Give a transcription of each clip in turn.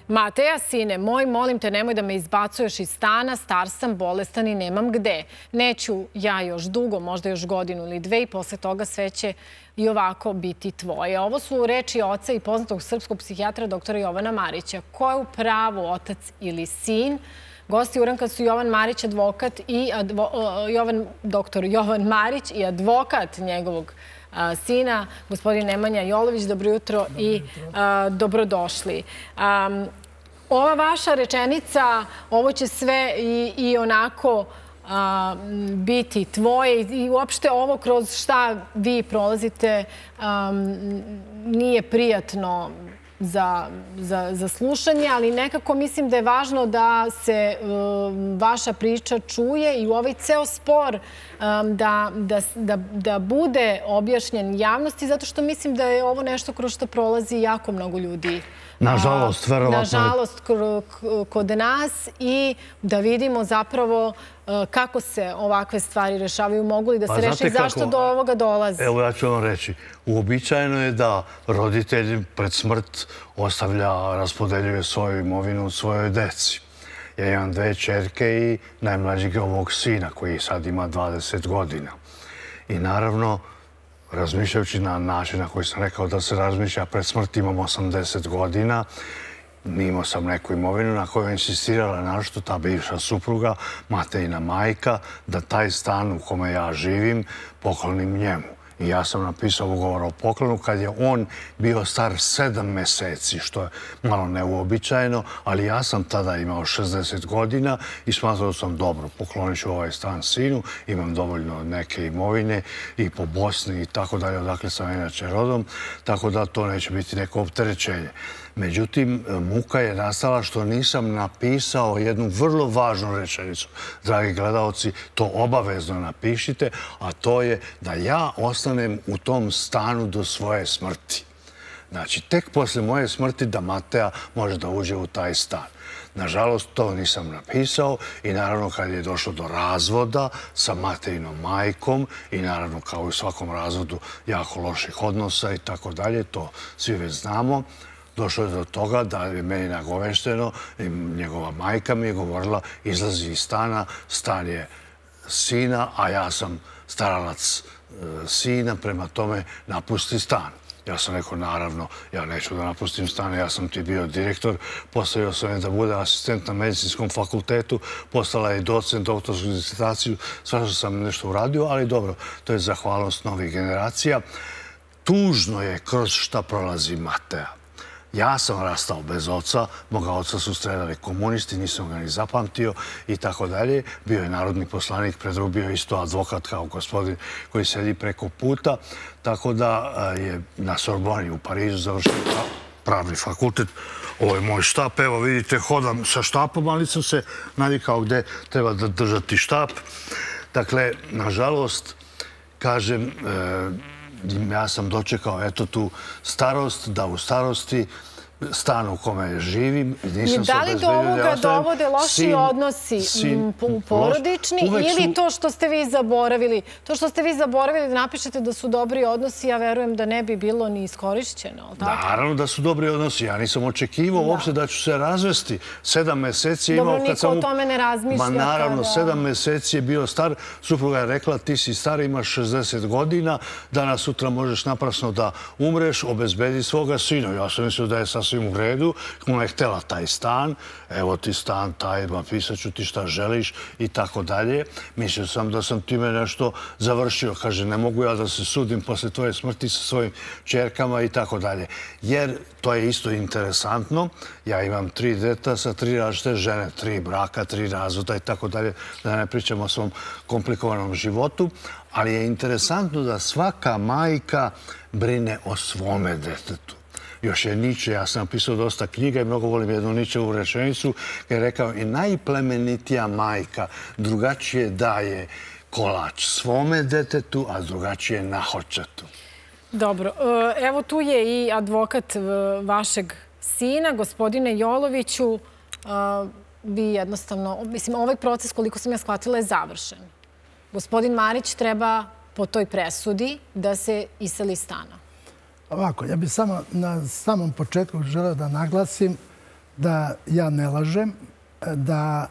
Mateja, sine moj, molim te, nemoj da me izbacuješ iz stana, star sam, bolestan i nemam gde. Neću ja još dugo, možda još godinu ili dve i posle toga sve će i ovako biti tvoje. Ovo su reči oca i poznatog srpskog psihijatra doktora Jovana Marića. Ko je u pravu, otac ili sin? Gosti uranka su Jovan Marić, advokat i doktor Jovan Marić i advokat njegovog sina, gospodin Nemanja Jolović. Dobro jutro i dobrodošli. Ova vaša rečenica, ovo će sve i onako biti tvoje i uopšte ovo kroz šta vi prolazite nije prijatno za slušanje, ali nekako mislim da je važno da se vaša priča čuje i u ovaj ceo spor da bude objašnjen javnosti, zato što mislim da je ovo nešto kroz što prolazi jako mnogo ljudi. Nažalost, verovatno. Nažalost, kod nas i da vidimo zapravo kako se ovakve stvari rešavaju, mogu li da se reši i zašto do ovoga dolazi. Evo, ja ću vam reći. Uobičajeno je da roditelj pred smrt ostavlja, raspodeljuje svoju imovinu svojoj deci. Ja imam dve ćerke i najmlađeg ovog sina koji sad ima 20 godina. I naravno, razmišljajući na način na koji sam rekao da se razmišlja pred smrt, imam 80 godina, imao sam neku imovinu na kojoj je insistirala našto ta bivša supruga, Matejina majka, da taj stan u kome ja živim poklonim njemu. I ja sam napisao ugovor o poklonu kad je on bio star 7 meseci, što je malo neuobičajeno, ali ja sam tada imao 60 godina i smatrao sam dobro, poklonit ću ovaj stan sinu, imam dovoljno neke imovine i po Bosni i tako dalje, odakle sam inače rodom, tako da to neće biti neko opterećenje. Međutim, muka je nastala što nisam napisao jednu vrlo važnu rečenicu. Dragi gledalci, to obavezno napišite, a to je da ja ostanem u tom stanu do svoje smrti. Znači, tek posle moje smrti da Mateja može da uđe u taj stan. Nažalost, to nisam napisao i naravno kad je došlo do razvoda sa Matejinom majkom i naravno kao i u svakom razvodu jako loših odnosa i tako dalje, to svi već znamo, došlo je do toga da je meni nagovešteno i njegova majka mi je govorila izlazi iz stana, stan je sina, a ja sam staralac sina, prema tome napusti stan. Ja sam rekao, naravno, ja neću da napustim stan, ja sam ti bio direktor, postavio sam je da bude asistent na medicinskom fakultetu, postala je docent, doktorsku disertaciju, svašta sam nešto uradio, ali dobro, to je zahvalnost novih generacija. Tužno je kroz šta prolazi Mateja. Ja sam rastao bez oca, moga oca su streljali komunisti, nisam ga ni zapamtio i tako dalje. Bio je narodni poslanik, bio isto advokat kao gospodin koji sedi preko puta, tako da je na Sorboni u Parizu završio pravni fakultet. Ovo je moj štap, evo vidite, hodam sa štapom, ali sam se navikao gde treba da držati štap. Dakle, nažalost, kažem, ja sam dočekao eto tu starost, da u starosti stan u kome živim. Da li do ovoga dovode loši odnosi porodični ili to što ste vi zaboravili? To što ste vi zaboravili da napišete da su dobri odnosi, ja verujem da ne bi bilo ni iskorišćeno. Naravno da su dobri odnosi. Ja nisam očekivao uopšte da ću se razvesti. 7 meseci je imao... Dobro, niko o tome ne razmišlja. Ma naravno, 7 meseci je bio star. Supruga je rekla, ti si star, imaš 60 godina, danas sutra možeš naprasno da umreš, obezbedi svoga sina. Ja sam mislio da je sasvim u redu, ona je htjela taj stan, evo ti stan, taj, napisat ću ti šta želiš i tako dalje. Mislio sam da sam time nešto završio. Kaže, ne mogu ja da se sudim posle tvoje smrti sa svojim čerkama i tako dalje. Jer to je isto interesantno. Ja imam 3 deta sa 3 različite žene, 3 braka, 3 razvoda i tako dalje, da ne pričamo o svom komplikovanom životu. Ali je interesantno da svaka majka brine o svome detetu. Još je Niče, ja sam napisao dosta knjiga i mnogo volim jednu Ničevu rečenicu, koji je rekao i najplemenitija majka drugačije daje kolač svome detetu, a drugačije nahočetu. Dobro, evo tu je i advokat vašeg sina, gospodine Joloviću. Vi jednostavno, mislim, ovaj proces, koliko sam ja shvatila, je završen. Gospodin Marić treba po toj presudi da se iseli stana. Ovako, ja bih samo na samom početku želeo da naglasim da ja ne lažem, da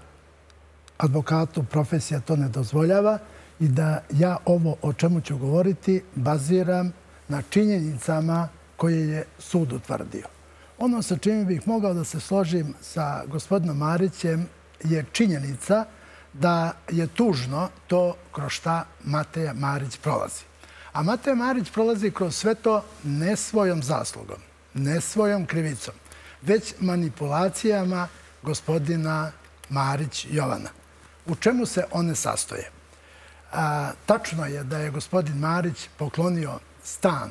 advokatu profesija to ne dozvoljava i da ja ovo o čemu ću govoriti baziram na činjenicama koje je sud utvrdio. Ono sa čime bih mogao da se složim sa gospodinom Marićem je činjenica da je tužno to kroz šta Mateja Marić prolazi. A Mateja Marić prolazi kroz sve to ne svojom zaslugom, ne svojom krivicom, već manipulacijama gospodina Marić Jovana. U čemu se one sastoje? Tačno je da je gospodin Marić poklonio stan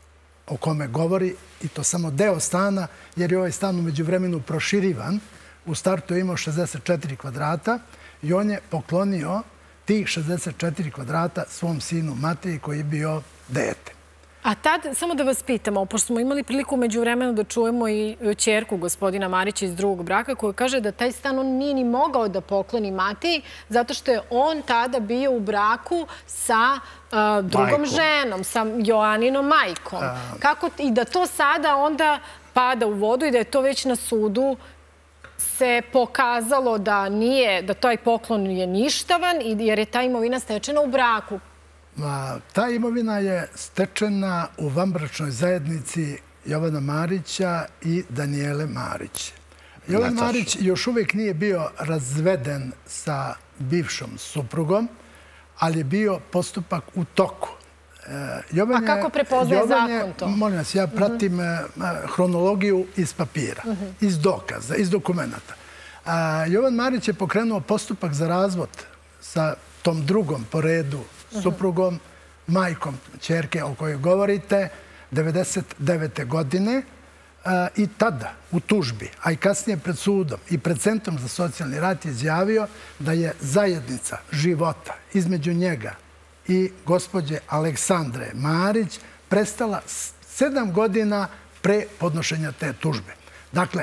o kome govori, i to samo deo stana, jer je ovaj stan umeđu vremenu proširivan. U startu je imao 64 kvadrata i on je poklonio tih 64 kvadrata svom sinu Mateji koji je bio dete. A tad, samo da vas pitamo, pošto smo imali priliku umeđu vremenu da čujemo i ćerku gospodina Marića iz drugog braka, koja kaže da taj stan on nije ni mogao da pokloni Mateji, zato što je on tada bio u braku sa drugom ženom, sa Joaninom majkom. I da to sada onda pada u vodu i da je to već na sudu se pokazalo da nije, da taj poklon je ništavan jer je ta imovina stečena u braku. Ta imovina je stečena u vanbračnoj zajednici Jovana Marića i Danijele Marić. Jovan Marić još uvijek nije bio razveden sa bivšom suprugom, ali je bio postupak u toku. A kako prepoznaje zakon to? Molim vas, ja pratim hronologiju iz papira, iz dokaza, iz dokumenta. Jovan Marić je pokrenuo postupak za razvod sa tom drugom po redu suprugom, majkom ćerke o kojoj govorite, 1999. godine, i tada u tužbi, a i kasnije pred sudom i pred Centrom za socijalni rad je izjavio da je zajednica života između njega i gospođe Aleksandre Marić prestala 7 godina pre podnošenja te tužbe. Dakle,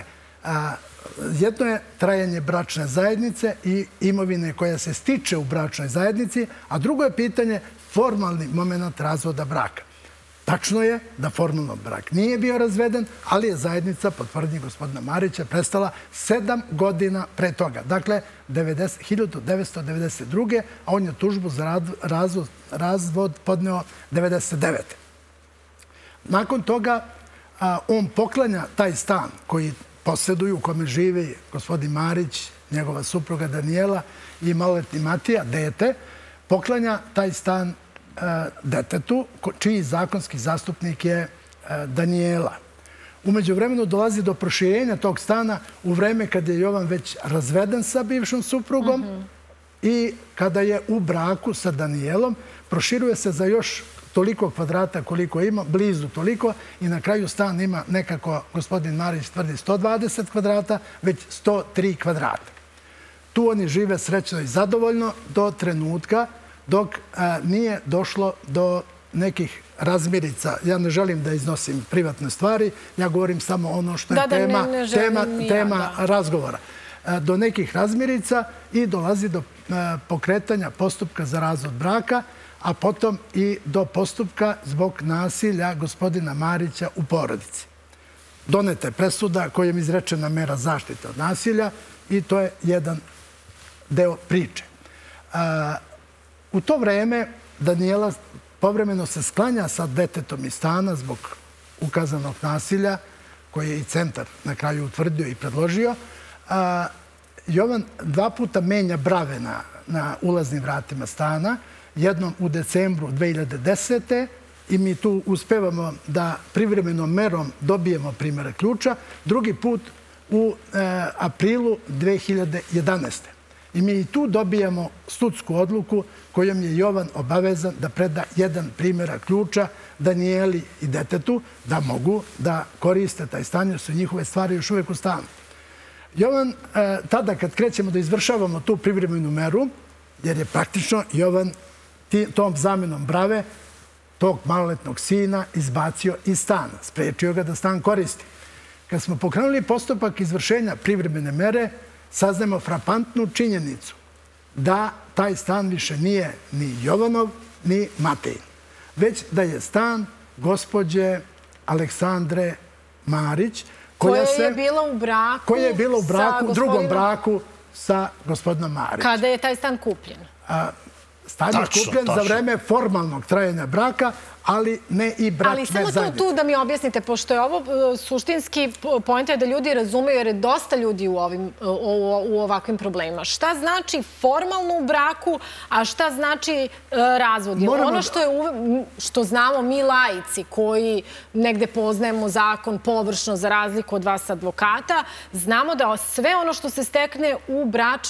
jedno je trajanje bračne zajednice i imovine koja se stiče u bračnoj zajednici, a drugo je pitanje formalni moment razvoda braka. Tačno je da formalno brak nije bio razveden, ali je zajednica, po tvrdnji gospodina Marića, prestala 7 godina pre toga. Dakle, 1992. a on je tužbu za razvod podneo 1999. Nakon toga on poklanja taj stan koji posjeduju, u kome živi gospodin Marić, njegova supruga Danijela i maloletni Matija, dete, poklanja taj stan detetu, čiji zakonski zastupnik je Danijela. Umeđu vremenu dolazi do proširenja tog stana u vreme kada je Jovan već razveden sa bivšom suprugom i kada je u braku sa Danijelom, proširuje se za još toliko kvadrata koliko ima, blizu toliko, i na kraju stan ima nekako, gospodin Marić tvrdi, 120 kvadrata, već 103 kvadrata. Tu oni žive srećno i zadovoljno do trenutka dok nije došlo do nekih razmirica. Ja ne želim da iznosim privatne stvari, ja govorim samo ono što je tema razgovora. Do nekih razmirica i dolazi do pokretanja postupka za razvod braka, a potom i do postupka zbog nasilja gospodina Marića u porodici. Doneta je presuda kojom je izrečena mera zaštite od nasilja i to je jedan deo priče. U to vreme Danijela povremeno se sklanja sa detetom iz stana zbog ukazanog nasilja, koje je i centar na kraju utvrdio i predložio. Jovan 2 puta menja brave na ulaznim vratima stana, jednom u decembru 2010. i mi tu uspevamo da privremenom merom dobijemo primjere ključa, drugi put u aprilu 2011. I mi i tu dobijamo sudsku odluku kojom je Jovan obavezan da preda jedan primjerak ključa Danijeli i detetu da mogu da koriste taj stan jer su njihove stvari još uvijek u stanu. Jovan, tada kad krećemo da izvršavamo tu privremenu meru, jer je praktično Jovan tom zamenom brave tog maloletnog sina izbacio iz stana, sprečio ga da stan koristi. Kad smo pokrenuli postupak izvršenja privremene mere, saznajemo frapantnu činjenicu da taj stan više nije ni Jovanov, ni Matejin, već da je stan gospođe Aleksandre Marić, koja je bila u braku... Koja je bila u braku, drugom braku sa gospodinom Marićem. Kada je taj stan kupljen? Stan je kupljen za vreme formalnog trajanja braka, ali ne i bračne zajednice. Ali samo tu da mi objasnite, pošto je ovo suštinski point je da ljudi razumeju, jer je dosta ljudi u ovakvim problemima. Šta znači formalno u braku, a šta znači razvod? Ono što znamo mi laici, koji negde poznajemo zakon površno za razliku od vas advokata, znamo da sve ono što se stekne u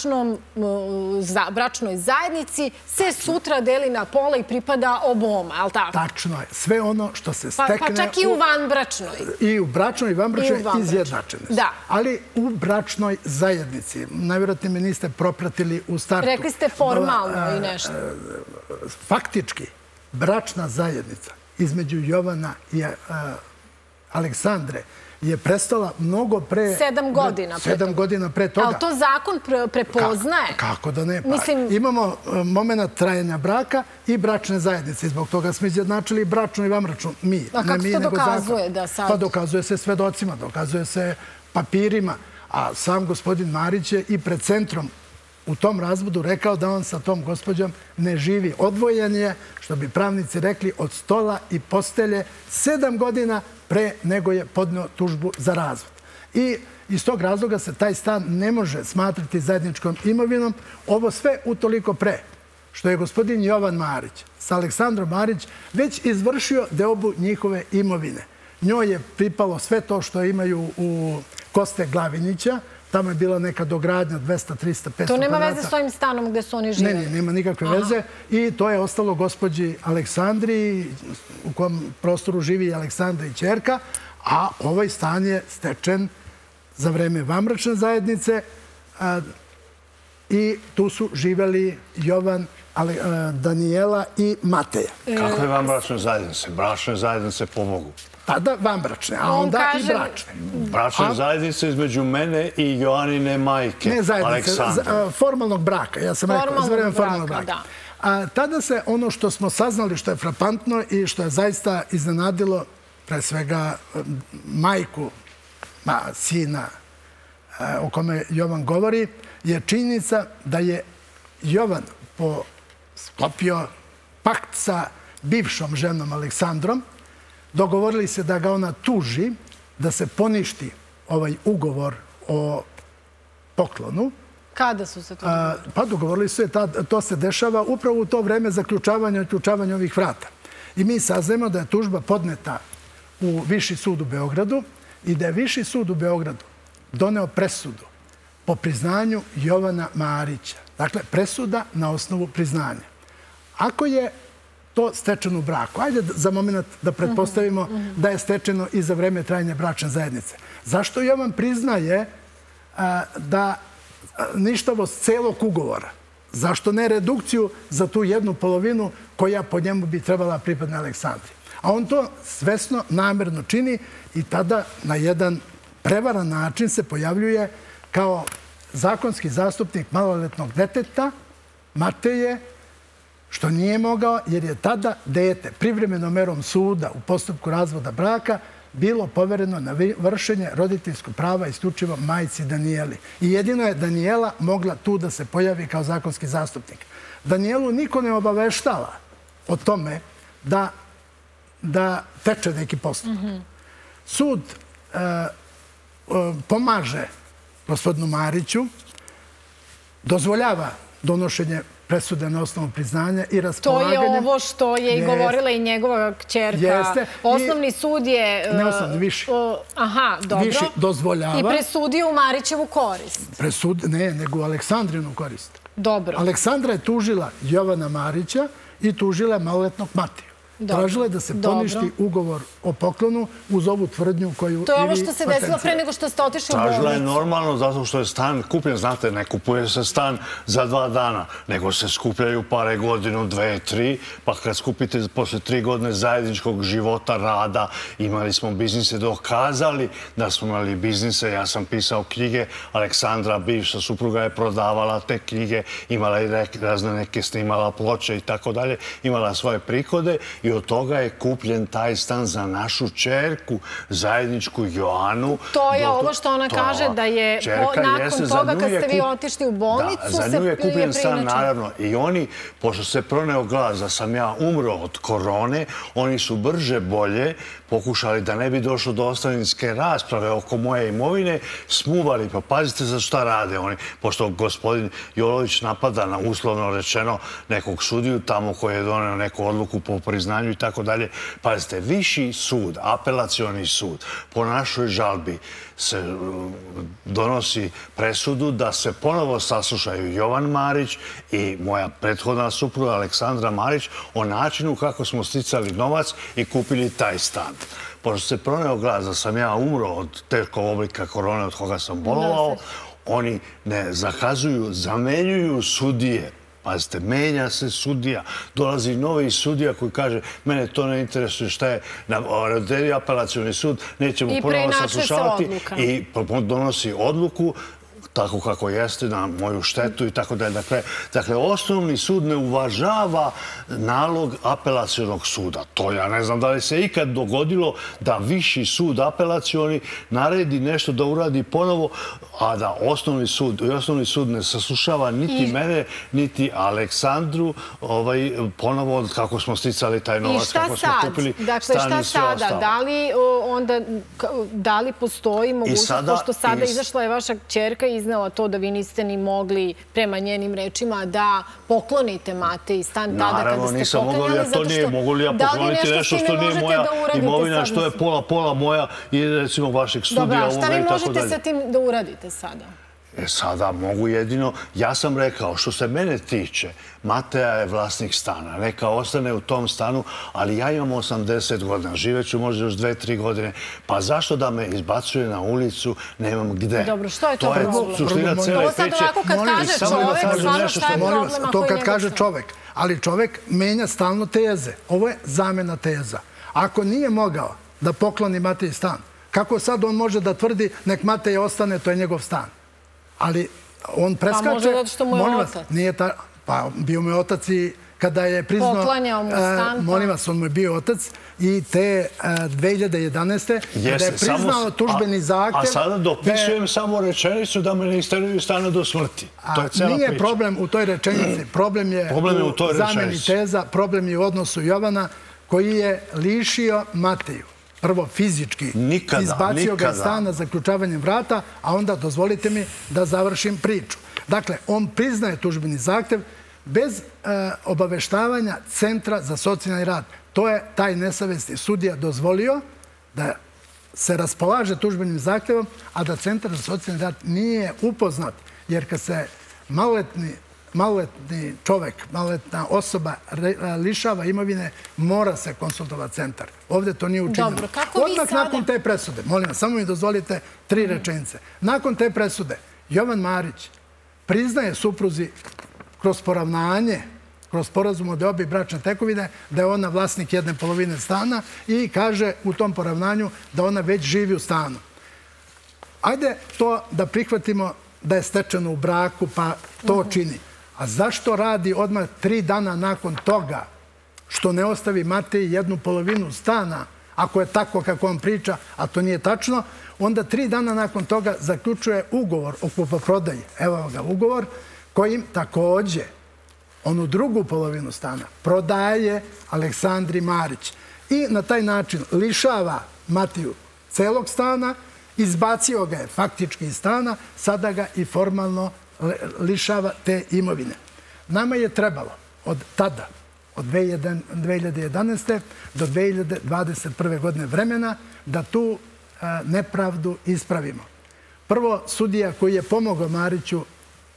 bračnoj zajednici se sutra deli na pola i pripada oboma, je li tako? Tačno je. Sve ono što se stekne... Pa čak i u vanbračnoj. I u bračnoj i vanbračnoj izjednačene su. Da. Ali u bračnoj zajednici, najvjerojatnije me niste propratili u startu. Rekli ste formalno i nešto. Faktički, bračna zajednica između Jovana i Aleksandre je prestala mnogo pre... 7 godina. 7 godina pre toga. Ali to zakon prepoznaje? Kako da ne? Imamo moment trajanja braka i bračne zajednice. Zbog toga smo izjednačili i bračnu i vanbračnu. Mi. A kako se to dokazuje? Pa dokazuje se svedocima, dokazuje se papirima. A sam gospodin Marić je i pred centrom u tom razvodu rekao da on sa tom gospođom ne živi. Odvojen je, što bi pravnici rekli, od stola i postelje 7 godina pre nego je podneo tužbu za razvod. I iz tog razloga se taj stan ne može smatrati zajedničkom imovinom. Ovo sve utoliko pre što je gospodin Jovan Marić sa Aleksandrom Marić već izvršio deobu njihove imovine. Njoj je pripalo sve to što imaju u Koste Glavinića. Tamo je bila neka dogradnja 200, 300, 500 To nema veze s ovim stanom gde su oni živjeli? Ne, nema nikakve veze. I to je ostalo gospođi Aleksandri, u kom prostoru živi i Aleksandra i ćerka, a ovaj stan je stečen za vreme vanbračne zajednice i tu su živjeli Jovan, Danijela i Mateja. Kakve vanbračne zajednice? Bračne zajednice po Bogu. Tada vanbračne, a onda i bračne. Bračne zajednice između mene i Joanine majke, Aleksandra. Formalnog braka, ja sam rekao, za vreme formalnog braka. Tada se ono što smo saznali, što je frapantno i što je zaista iznenadilo, pre svega majku sina o kome Jovan govori, je činjenica da je Jovan sklopio pakt sa bivšom ženom Aleksandrom. Dogovorili se da ga ona tuži, da se poništi ovaj ugovor o poklonu. Kada su se to dogovorili? Pa dogovorili su se, to se dešava upravo u to vreme zaključavanja i otključavanja ovih vrata. I mi saznajemo da je tužba podneta u Viši sud u Beogradu i da je Viši sud u Beogradu doneo presudu po priznanju Jovana Marića. Dakle, presuda na osnovu priznanja. Ako je to stečeno u braku. Ajde za moment da pretpostavimo da je stečeno i za vreme trajanja bračne zajednice. Zašto Jovan priznaje da ništavost celog ugovora? Zašto ne redukciju za tu jednu polovinu koja po njemu bi trebala pripadne Aleksandri? A on to svesno, namerno čini i tada na jedan prevaran način se pojavljuje kao zakonski zastupnik maloletnog deteta, Mateje, što nije mogao jer je tada dete privremenom merom suda u postupku razvoda braka bilo povereno na vršenje roditeljskog prava isključivo majci Danijeli. I jedino je Danijela mogla tu da se pojavi kao zakonski zastupnik. Danijelu niko ne obaveštava o tome da teče neki postupak. Sud pomaže gospodinu Mariću, dozvoljava donošenje presude na osnovu priznanja i raspolaganja. To je ovo što je i govorila i njegova kćerka. Osnovni sud je... Ne osnovni, viši. Aha, dobro. Viši dozvoljava. I presudio u Marićevu korist. Ne, nego u Aleksandrinu korist. Dobro. Aleksandra je tužila Jovana Marića i tužila maloletnog Matiju. Tražila je da se poništi ugovor o poklonu uz ovu tvrdnju koju i vi... To je ovo što se desilo pre nego što ste otišli u bolnicu. Tražila je normalno zato što je stan kupljen. Znate, ne kupuje se stan za 2 dana, nego se skupljaju pare godinu, 2, 3, pa kad skupite posle 3 godine zajedničkog života, rada, imali smo biznise, dokazali da smo imali biznise. Ja sam pisao knjige, Aleksandra, bivša supruga, je prodavala te knjige, imala i razne neke snimala ploče i tako dalje, imala svoje prihode i od toga je kupljen taj stan za našu ćerku, zajedničku Joanu. To je ovo što ona kaže, da je nakon toga kad ste vi otišli u bolnicu se za nju je kupljen stan, naravno. I oni, pošto se proneo glas da sam ja umro od korone, oni su brže bolje pokušali da ne bi došlo do ostavinske rasprave oko moje imovine, smuvali, pa pazite za šta rade oni, pošto gospodin Jolović napada na uslovno rečeno nekog sudiju tamo koji je doneo neku odluku po priznanju i tako dalje. Pazite, viši sud, apelacioni sud, po našoj žalbi se donosi presudu da se ponovo saslušaju Jovan Marić i moja prethodna supruga Aleksandra Marić o načinu kako smo sticali novac i kupili taj stan. Pošto se proneo glas da sam ja umro od teškog oblika korone od koga sam bolovao, oni ne zakazuju, zamenjuju sudije. Pazite, menja se sudija, dolazi novi sudija koji kaže mene to ne interesuje šta je na apelacioni sud, nećemo ponovo saslušavati i donosi odluku tako kako jeste, na moju štetu i tako dalje. Dakle, osnovni sud ne uvažava nalog apelacionog suda. To ja ne znam da li se ikad dogodilo da viši sud apelacioni naredi nešto da uradi ponovo, a da osnovni sud ne saslušava niti mene, niti Aleksandru ponovo kako smo sticali taj novac, kako smo kupili stan i sve ostalo. Da li postoji mogućnost, pošto sada izašla je vaša ćerka i iznela to da vi niste ni mogli, prema njenim rečima, da poklonite Mateji stan tada kada ste nisam mogao, ja to nije. Mogu li ja pokloniti nešto što nije moja imovina, što je pola moja i recimo vašeg studija ovoga i tako dalje. Dobro, šta vi možete sa tim da uradite sada? Sada mogu jedino, ja sam rekao, što se mene tiče, Mateja je vlasnik stana, neka ostane u tom stanu, ali ja imam 80 godina, živeću možda još 2-3 godine, pa zašto da me izbacuje na ulicu, nemam gde? Dobro, što je to problem? To je suština cele priče. To sad ovako kad kaže čovek, stvarno šta je problem? To kad kaže čovek, ali čovek menja stalno teze. Ovo je zamena teza. Ako nije mogao da pokloni Mateji stan, kako sad on može da tvrdi nek Mateja ostane, to je njegov stan? Ali on preskače... Pa može zato što mu je otac. Pa bio mu je otac i kada je priznao... Poklanjao mu stan. Molim vas, on mu je bio otac i te 2011. kada je priznao tužbeni zahtev... A sada dopisujem samo rečenicu da me ne isteruju stana do smrti. To je cela priča. Nije problem u toj rečenici. Problem je u zameni teza. Problem je u odnosu Jovana koji je lišio Mateju. Prvo fizički izbacio ga iz stana zaključavanjem vrata, a onda dozvolite mi da završim priču. Dakle, on priznaje tužbeni zahtev bez obaveštavanja Centra za socijalni rad. To je taj nesavesni sudija dozvolio da se raspolaže tužbenim zahtevom, a da Centar za socijalni rad nije upoznat. Jer kad se maloletni čovek, maloletna osoba lišava imovine, mora se konsultovati centar. Ovdje to nije učinjeno. Dobro, kako vi sada... Odmah nakon te presude, molim vas, samo mi dozvolite 3 rečenice. Nakon te presude, Jovan Marić priznaje supruzi kroz poravnanje, kroz sporazum o deobi bračne tekovine, da je ona vlasnik 1/2 stana i kaže u tom poravnanju da ona već živi u stanu. Ajde to da prihvatimo da je stečeno u braku, pa to čini. A zašto radi odmah 3 dana nakon toga što ne ostavi Mateji 1/2 stana, ako je tako kako on priča, a to nije tačno, onda 3 dana nakon toga zaključuje ugovor o kupoprodaji. Evo ga ugovor kojim takođe onu 2/2 stana prodaje Aleksandri Marić i na taj način lišava Mateju celog stana, izbacio ga je faktički iz stana, sada ga i formalno lišava te imovine. Nama je trebalo od tada, od 2011. do 2021. godine vremena, da tu nepravdu ispravimo. Prvo, sudija koji je pomogao Mariću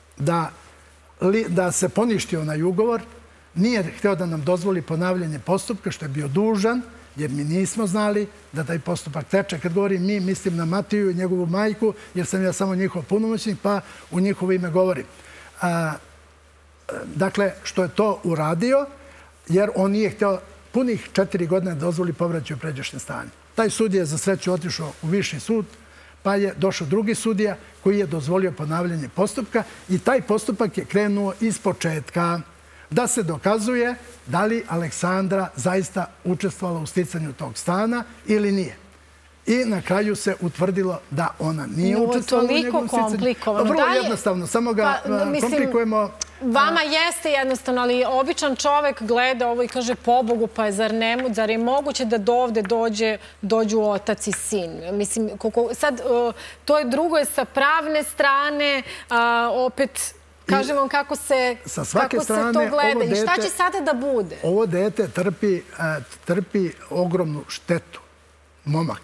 da se poništi onaj ugovor, nije hteo da nam dozvoli ponavljanje postupka, što je bio dužan, jer mi nismo znali da taj postupak teče. Kad govorim mi, mislim na Mateju i njegovu majku, jer sam ja samo njihov punomoćnik, pa u njihovo ime govorim. Dakle, što je to uradio, jer on nije hteo punih 4 godine da dozvoli povraćaj u pređašnje stanje. Taj sudija je za sreću otišao u viši sud, pa je došao drugi sudija koji je dozvolio ponavljanje postupka i taj postupak je krenuo iz početka. da se dokazuje da li Aleksandra zaista učestvovala u sticanju tog stana ili nije. I na kraju se utvrdilo da ona nije učestvovala u njegovom sticanju. Komplikovano. Vrlo jednostavno, samo ga komplikujemo. Vama jeste jednostavno, ali običan čovek gleda ovo i kaže, pobogu, pa zar je moguće da do ovde dođu otac i sin? Mislim, sad, to je drugo je sa pravne strane, opet, kažem vam kako se to gleda i šta će sada da bude? Ovo dete trpi ogromnu štetu. Momak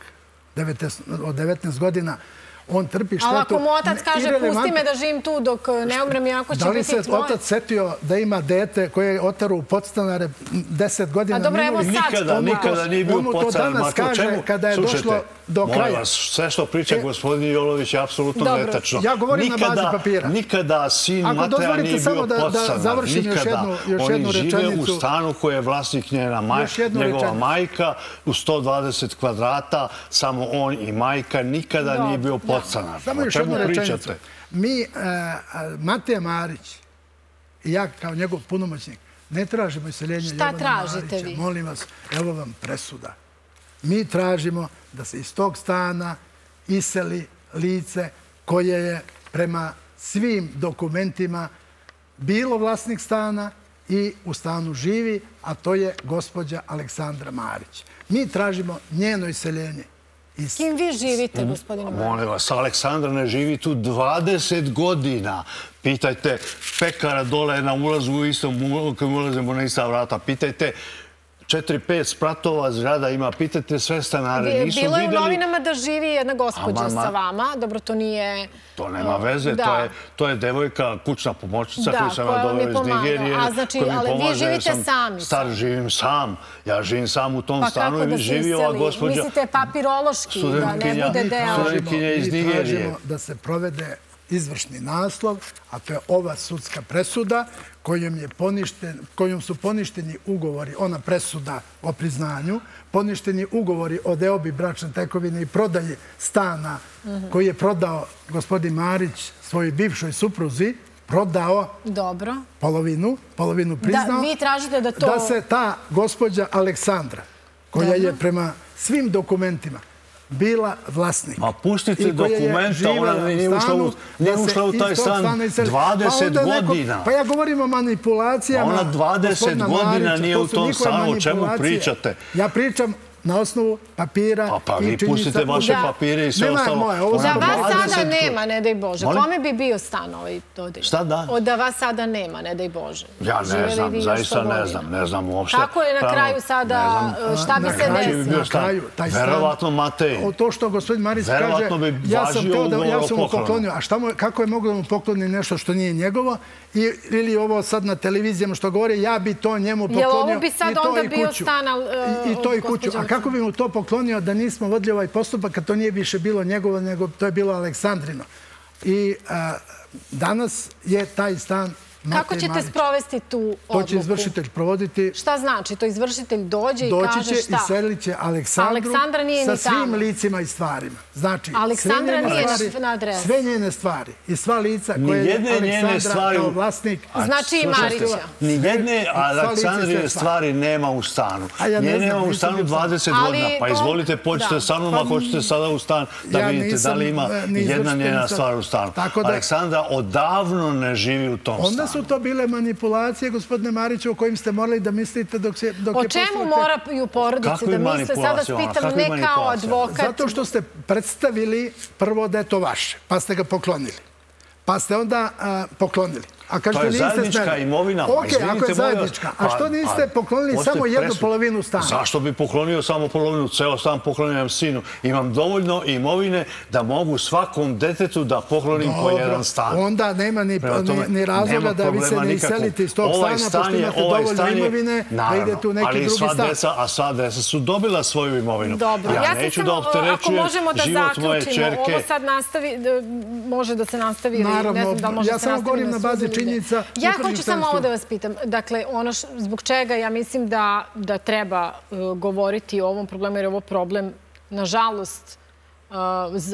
od 19 godina, on trpi štetu. Ali ako mu otac kaže, pusti me da živim tu dok ne umrem, jako će biti tvoje. Da li se otac setio da ima dete koje je otaru u podstanare 10 godina? A dobro, evo sad. Nikada nije bio podstanar. On mu to danas kaže kada je došlo do kraja. Molim vas, sve što priča gospodin Jolović je apsolutno netačno. Ja govorim na bazi papira. Nikada sin Mateja nije bio podstanar. Nikada. Oni žive u stanu koji je vlasnik njegova majka u 120 kvadrata, samo on i majka, nikada nije bio podstanar. O čemu pričate? Mi, Mateja Marić i ja kao njegov punomoćnik, ne tražimo iseljenje Jovana Marića. Molim vas, evo vam presuda. Mi tražimo da se iz tog stana iseli lice koje je prema svim dokumentima bilo vlasnik stana i u stanu živi, a to je gospođa Aleksandra Marić. Mi tražimo njeno iseljenje. S kim vi živite, gospodine Marić? Molim vas, Aleksandra ne živi tu 20 godina. Pitajte pekara dole na ulazu u istom, kad ulazimo na ista vrata. Pitajte 4-5 spratova zgrada ima. Pitajte sve stanare. Bilo je u novinama da živi jedna gospođa sa vama. Dobro, to nije... To nema veze. To je devojka, kućna pomoćnica koju sam ja doveo iz Nigerije. Ali vi živite sami? Star, živim sam. Ja živim sam u tom stanu i živi ova gospođa... Mislite papirološki, da ne bude deo? Studenkinja iz Nigerije. Mi tražimo da se provede izvršni naslov, a to je ova sudska presuda kojom su poništeni ugovori, ona presuda o priznanju, poništeni ugovori o deobi bračne tekovine i prodaji stana koji je gospodin Marić svojoj bivšoj supruzi, prodao polovinu priznao. Vi tražite da to... Da se ta gospođa Aleksandra, koja je prema svim dokumentima bila vlasnik. Ma pustite dokumenta, ona nije ušla u taj stan 20 godina. Pa ja govorim o manipulacijama. Ona 20 godina nije u tom stanu, o čemu pričate? Ja pričam na osnovu papira i činjenica. Pa vi pustite vaše papire i sve ostalo. Da vas sada nema, ne daj Bože. Kome bi bio stan ovaj dodaj? Šta da? Da vas sada nema, ne daj Bože. Ja ne znam, zaista ne znam. Ne znam uopšte. Kako je na kraju sada, šta bi se desilo? Na kraju, taj stan... Verovatno Matej. To što gospodin Marić kaže, ja sam mu poklonio. A kako je moglo da mu pokloni nešto što nije njegovo? Ili ovo sad na televizijama što govori, ja bi to njemu poklonio i to i kuću. A kako bi mu to poklonio da nismo vodili ovaj postupak, kad to nije više bilo njegovo, nego to je bilo Aleksandrino. I danas je taj stan Matej Marić. Kako ćete sprovesti tu odluku? To će izvršitelj provoditi. Šta znači? To izvršitelj dođe i kaže šta? Doći će i selit će Aleksandru sa svim licima i stvarima. Znači, Aleksandra nije na adresu. Sve njene stvari i sva lica koje je Aleksandra kao vlasnik. Znači i Marića. Nijedne Aleksandrine stvari nema u stanu. Nije nema u stanu 20 godina. Pa izvolite, pođite sa mnom ako hoćete sada u stan da vidite da li ima jedna njena stvar u stanu. Aleksandra odavno ne živi u tom stanu. Su to bile manipulacije, gospodine Mariću, o kojim ste morali da mislite dok je... O čemu moraju porodice da misle? Sada vas pitam ne kao advokat. Zato što ste predstavili prvo da je to vaše, pa ste ga poklonili. Pa ste onda poklonili. To je zajednička imovina. Ok, ako je zajednička. A što niste poklonili samo jednu polovinu stana? Zašto bi poklonio samo polovinu? Ceo stan poklonijem sinu. Imam dovoljno imovine da mogu svakom detetu da poklonim po jedan stan. Onda nema ni razloga da vi se ne iselite iz tog stana, pošto imate dovoljno imovine da idete u neki drugi stan. A sva deca su dobila svoju imovinu. Dobro. Ja neću da opterećujem život moje čerke. Ovo sad može da se nastavi. Naravno, ja samo govorim na bazi činjenica. Ja hoću samo ovo da vas pitam. Dakle, ono zbog čega ja mislim da treba govoriti o ovom problemu, jer je ovo problem, nažalost,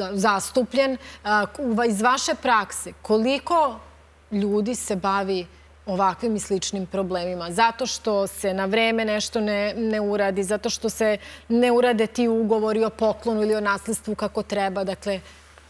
zastupljen. Iz vaše prakse, koliko ljudi se bavi ovakvim i sličnim problemima. Zato što se na vreme nešto ne uradi, zato što se ne urade ti ugovori o poklonu ili o nasledstvu kako treba. Dakle,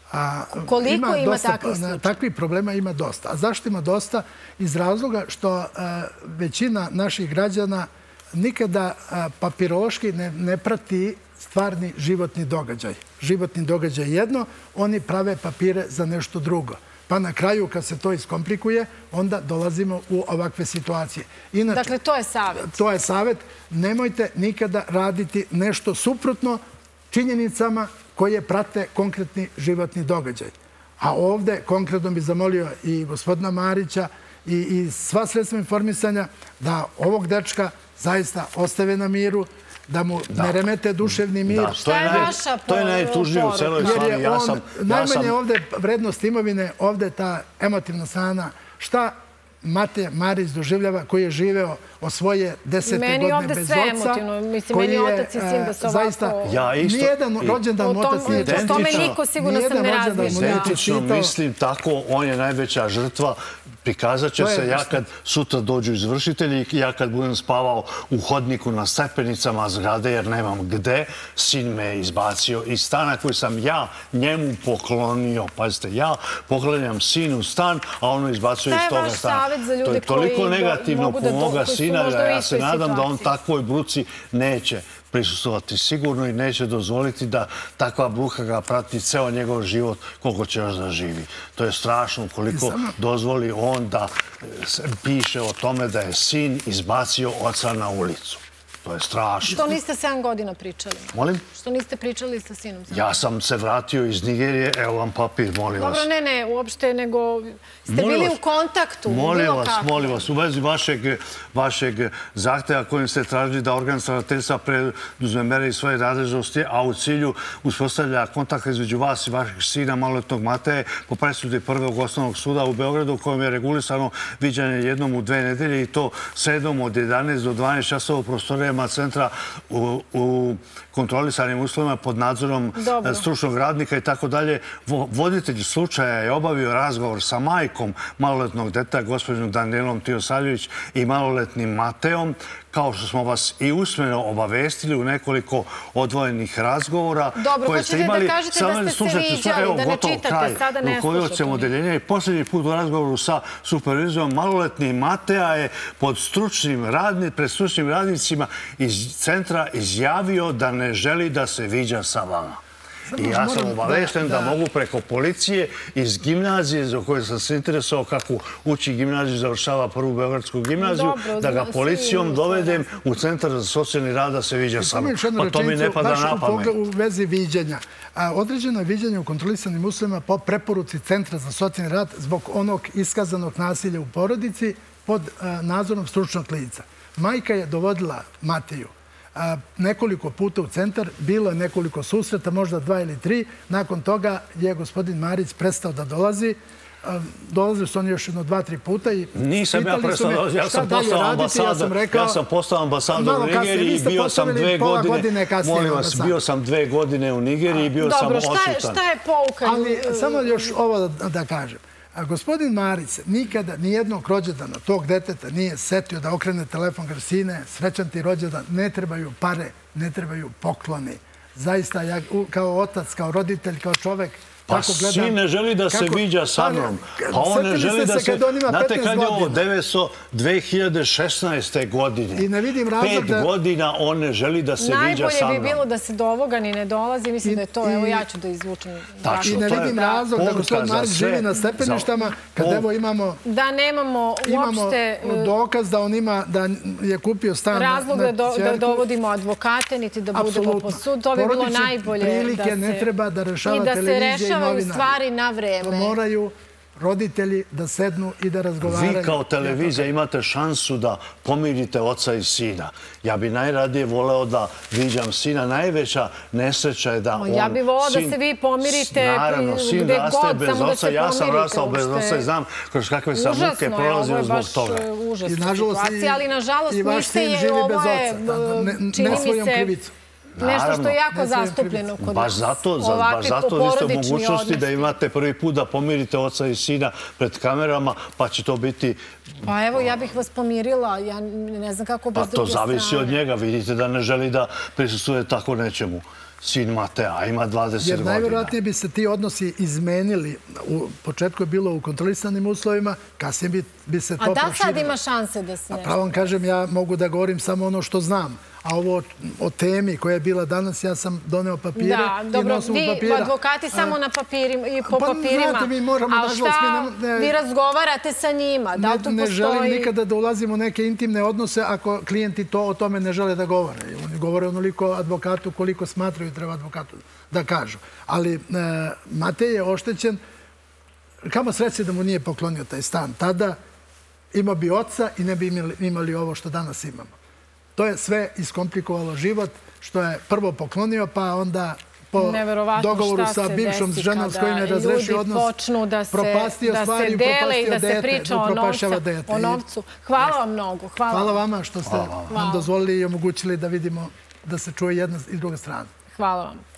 koliko ima takvih slučaja? Takvih problema ima dosta. A zašto ima dosta? Iz razloga što većina naših građana nikada papirološki ne prati stvarni životni događaj. Životni događaj je jedno, oni prave papire za nešto drugo. Pa na kraju, kad se to iskomplikuje, onda dolazimo u ovakve situacije. Dakle, to je savjet. To je savjet. Nemojte nikada raditi nešto suprotno činjenicama koje prate konkretni životni događaj. A ovde konkretno bih zamolio i gospodina Marića i sva sredstva informisanja da ovog dečka zaista ostave na miru, da mu ne remete duševni mir. Šta je vaša poruka? To je najtužnije u celoj stvari. Najmanje ovde vrednost imovine, ovde ta emotivna strana. Šta Mate Marić doživljava koji je živeo od svoje 10. godine bez oca? Meni ovde sve emotivno. Mislim, meni otac i sin da se ovako... Nijedan rođendan otac nije čestitao. O tome niko sigurno sam ne razmišljao. Identično mislim tako, on je najveća žrtva. Prikazat će se ja kad sutra dođu izvršitelji, ja kad budem spavao u hodniku na stepenicama zgrade jer nemam gde, sin me je izbacio iz stana koji sam ja njemu poklonio. Pazite, ja poklanjam sinu stan, a ono izbacuje iz toga stana. To je toliko negativno po moga sina da ja se nadam da on takvoj bruci neće prisustovati sigurno i neće dozvoliti da takva bruka ga prati ceo njegov život koliko će još da živi. To je strašno koliko dozvoli on da piše o tome da je sin izbacio oca na ulicu. To je strašno. Što niste 7 godina pričali? Molim? Što niste pričali sa sinom? Ja sam se vratio iz Nigerije, evo vam papir, molim vas. Dobro, ne, uopšte, nego ste bili u kontaktu. Molim vas, u vezi vašeg zahteva kojim ste tražili da organ starateljstva preduzme mere i svoje nadležnosti, a u cilju uspostavlja kontakt između vas i vašeg sina, maloletnog Mateje, po presudi Prvog osnovnog suda u Beogradu, u kojem je regulisano viđanje jednom u 2 nedelje i to sredom od 11 do 12 časova u prostorije centra u kontrolisanim uslovima pod nadzorom stručnog radnika i tako dalje. Voditelj slučaja je obavio razgovor sa majkom maloletnog deteta, gospođom Danijelom Tijosavljević i maloletnim Mateom, kao što smo vas i usmeno obavestili u nekoliko odvojenih razgovora koje ste imali. Dobro, hoćete da kažete da ste se viđali, da ne čitate, sada ne slušate. I posljednji put u razgovoru sa supervizorom maloletni Mateja je pred stručnim radnicima iz centra izjavio da ne želi da se viđa sa vama. I ja sam obavešten da mogu preko policije iz gimnazije za koje sam se interesovao kako uči gimnaziju, završava prvu Beogradsku gimnaziju, da ga policijom dovedem u centar za socijalni rad da se viđa sa mnom. Pa to mi ne pada na pamet. U vezi viđenja. Određeno je viđenje u kontrolisanim uslovima po preporuci Centra za socijalni rad zbog onog iskazanog nasilja u porodici pod nadzorom stručnog lica. Majka je dovodila Mateju nekoliko puta u centar, bilo je nekoliko susreta, možda 2 ili 3. Nakon toga je gospodin Marić prestao da dolazi. Dolazili su oni još 2-3 puta i nisam ja prestao da dolazi, ja sam postao ambasador u Nigeriji i bio sam 2 godine, molim vas, bio sam 2 godine u Nigeriji i bio sam odsutan. Dobro, šta je pouka? Ali samo još ovo da kažem. A gospodin Marić nikada nijednog rođendana tog deteta nije setio da okrene telefon Grsine, srećan ti rođendan, ne trebaju pare, ne trebaju pokloni. Zaista, ja kao otac, kao roditelj, kao čovek, pa sin ne želi da se viđa sa mnom. Pa on ne želi da se... Znate kad je ovo 2016. godine? I ne vidim razlog da... 5 godina on ne želi da se viđa sa mnom. Najbolje bi bilo da se do ovoga ni ne dolazi. Mislim da je to, evo ja ću da izvučem. I ne vidim razlog da gospodin Marić živi na stepeništama kad evo imamo... Da nemamo uopšte... dokaz da on ima, da je kupio stan... Razlog da dovodimo advokate, niti da budemo po sudu. To bi bilo najbolje da se... Prilike ne treba da rešava televizija u stvari na vreme. To moraju roditelji da sednu i da razgovaraju. Vi kao televizija imate šansu da pomirite oca i sina. Ja bi najradije voleo da viđam sina. Najveća nesreća je da on... Ja bi voleo da se vi pomirite gde god, samo da se pomirite. Ja sam rastao bez oca i znam kroz kakve sam muke prolazio zbog toga. Užasno je, ovo je baš užasna situacija, ali nažalost niste je ovo je, čini mi se... nešto što je jako zastupljeno kod nas. Baš zato niste u mogućnosti da imate prvi put da pomirite oca i sina pred kamerama, pa će to biti... Pa evo, ja bih vas pomirila. Ja ne znam kako bez druge strane. Pa to zavisi od njega. Vidite da ne želi da prisustuje tako nečemu. Sin Matea, a ima 20 godina. Jer najvjerojatnije bi se ti odnosi izmenili. U početku je bilo u kontrolisanim uslovima, kasnije bi se to proširilo. A da sad ima šanse da se nešto... Pravo vam kažem, ja mogu da govorim samo ono što znam. A ovo o temi koja je bila danas, ja sam doneo papire. Da, dobro, vi advokati samo na papirima i po papirima. Znate, mi moramo... A šta vi razgovarate sa njima? Da li tu postoji... Ne želim nikada da ulazim u neke intimne odnose ako klijenti o tome ne žele da govore. Oni govore onoliko advokatu koliko smatraju treba advokatu da kažu. Ali Matej je oštećen. Kamo sreće da mu nije poklonio taj stan. Tada imao bi oca i ne bi imali ovo što danas imamo. To je sve iskomplikovalo život, što je prvo poklonio, pa onda po dogovoru sa bivšom ženom s kojim je razrešio odnos, propastio stvari i propastio dete, upropašava dete. Hvala vam mnogo. Hvala vama što ste nam dozvolili i omogućili da vidimo da se čuje jedna i druga strana. Hvala vam.